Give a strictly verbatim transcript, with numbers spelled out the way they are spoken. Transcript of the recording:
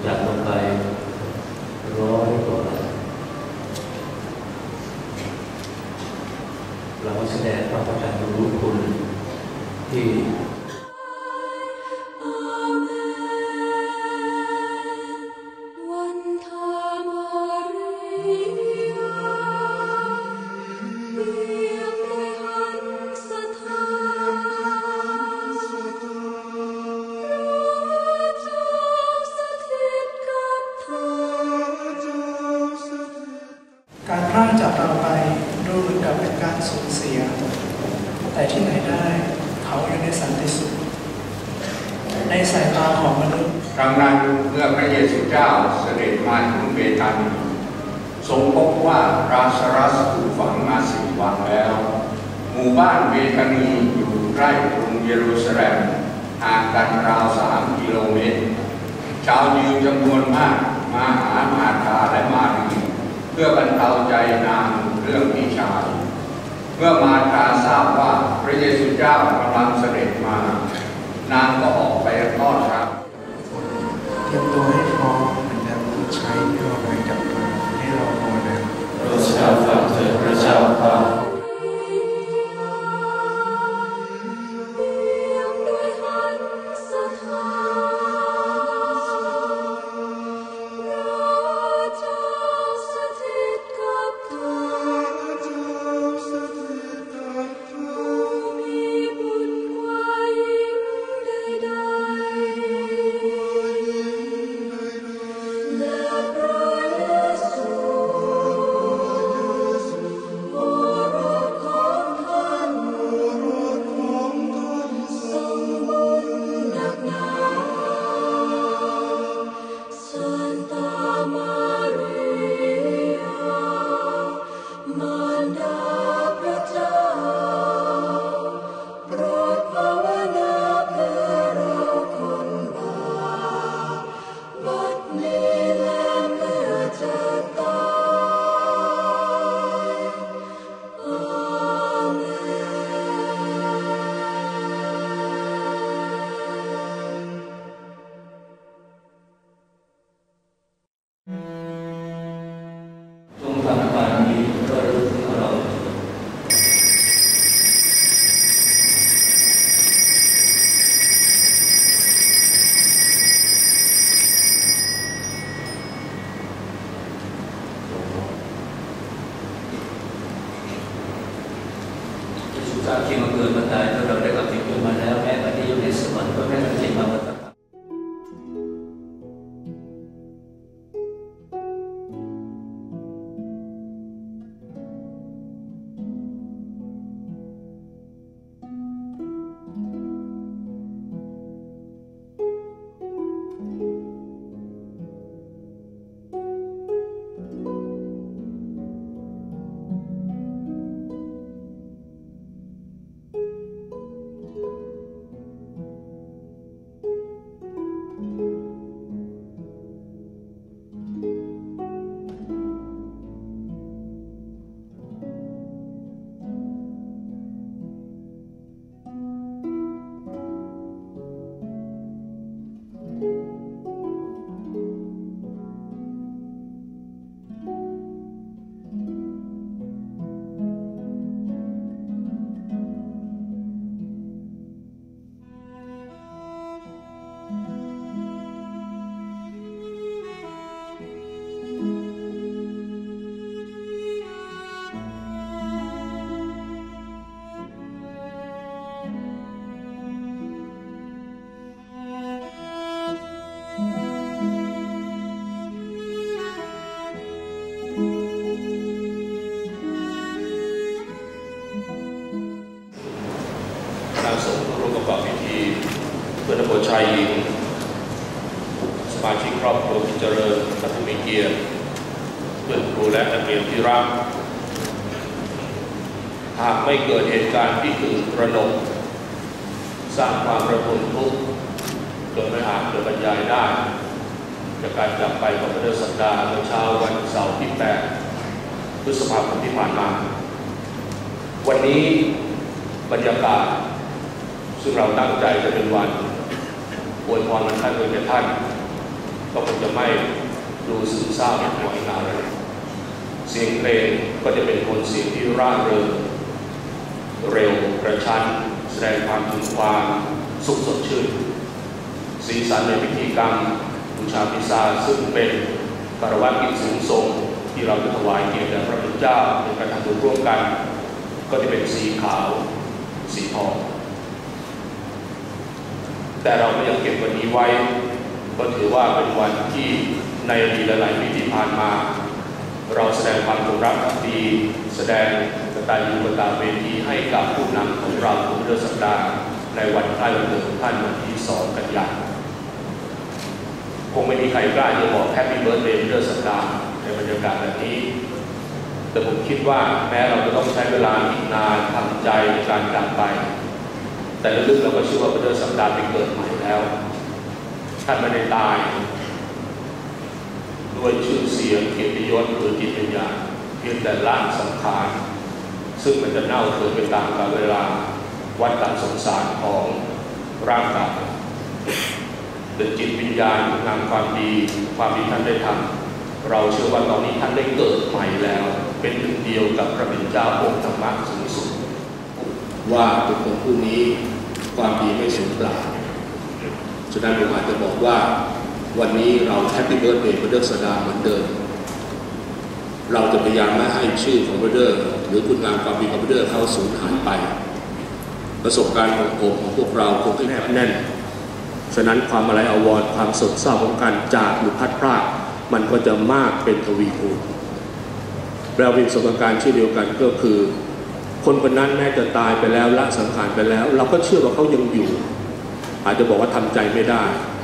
จากลงไปร้อยกว่าเราแสดงพระประจันทรู้คุณที่การพรากจากเราไปดูเหมือนกับเป็นการสูญเสียแต่ที่ไหนได้เขาอยู่ในสันติสุขในสายตาของมนุษย์ครั้งนั้นเมื่อพระเยซูเจ้าเสด็จมาถึงเบธานีทรงพบว่าราซารัสถูกฝังมาสี่วันแล้วหมู่บ้านเบธานีอยู่ใกล้กรุงเยรูซาเล็มห่างกันราวสามกิโลเมตรชาวยิวจำนวนมากมาหามาธาและมารีเพื่อบรรเทาใจนางเรื่องพี่ชายเมื่อมาธาทราบว่าพระเยซูเจ้ากำลังเสด็จมานางก็ออกไปต้อนรับเตรียมตัวให้พร้อมเหมือนดังผู้ใช้เพื่อไว้กับเธอให้เราพอนั้นพระเจ้าฟังเถิดพระเจ้าฟังจากที่มาเกิดมาตายถ้าเราได้กลับที่เกิดมาแล้วแม้บัดนี้อยู่ในสวรรค์ก็แม้แต่จิตมาวัฏฏะเพื่อนโปรชัยสมาชิกครอบครัวพิจารณาท่านมีเกียรติเพื่อนครูและนักเรียนที่รักหากไม่เกิดเหตุการณ์ที่ตื่นตระหนกสร้างความระทมทุกข์จนไม่อาจจะบรรยายได้จากการจากไปของพระเดชสัปดาห์เมื่อเช้าวันเสาร์ที่แปดพฤษภาคมที่ผ่านมาวันนี้บรรยากาศซึ่งเราตั้งใจจะเป็นวันอวยพรวันท่านโดยท่านก็คงจะไม่ดูซึมเศร้าหงอยเหงาเสียงเพลงก็จะเป็นโทนเสียงที่ร่าเริงเร็วกระชั้นแสดงความถึงความสุขสดชื่นสีสันในพิธีกรรมบูชาพิซาซึ่งเป็นคารวะกิจสูงส่งที่เราจะถวายเกียรติแด่พระพุทธเจ้าในการทำบุญร่วมกันก็จะเป็นสีขาวสีทองแต่เราก็ยังเก็บวันนี้ไว้ก็ถือว่าเป็นวันที่ในอดีตหลายปีที่ผ่านมาเราแสดงความจงรักภักดีแสดงกตัญญูกตเวทีให้กับผู้นำของเราทุกเดือนสัปดาห์ในวันคล้ายวันเกิดของท่านวันที่สองกันยายนคงไม่มีใครกล้าจะบอกแฮปปี้เบิร์ธเดย์เดือนสัปดาห์ในบรรยากาศแบบนี้แต่ผมคิดว่าแม้เราจะต้องใช้เวลาอีกนานทำใจในการกลับไปแต่ลึกๆเราก็เชื่อว่าเดือนสัปดาห์เป็นเกิดใหม่แล้วท่านไม่ได้ตายด้วยชื่อเสียงเกียรติยศหรือจิตวิญญาณเพียงแต่ร่างสังขารซึ่งมันจะเน่าเปื่อยไปตามกาลเวลาวัฏฏะสงสารของร่างกายแต่จิตวิญญาณนำความดีความดีท่านได้ทำเราเชื่อว่าตอนนี้ท่านได้เกิดใหม่แล้วเป็นหนึ่งเดียวกับพระบิดาองค์ธรรมะสูงสุดว่าบุคคลผู้นี้ความดีไม่สูญเปล่าฉะนั้นผมอาจจะบอกว่าวันนี้เราแฮปปี้เบิร์ธเดย์พระเดอร์สดาเหมือนเดิมเราจะพยายามไม่ให้ชื่อของพระเดอร์หรือคุณงามความดีของพระเดอร์เข้าสูญหายไปประสบการณ์ของผมของพวกเราคงที่แนบแน่นฉะนั้นความอะไรอาวรณ์ความโศกเศร้าของการจากหรือพัดพรากมันก็จะมากเป็นทวีคูณเรามีประสบการณ์เช่นเดียวกันก็คือคนคนนั้นแม้จะตายไปแล้วละสังขารไปแล้วเราก็เชื่อว่าเขายังอยู่อาจจะบอกว่าทำใจไม่ได้